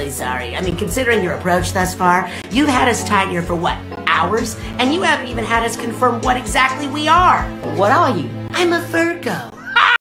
really sorry. I mean, considering your approach thus far, you've had us tied here for what, hours? And you haven't even had us confirm what exactly we are. What are you? I'm a Virgo.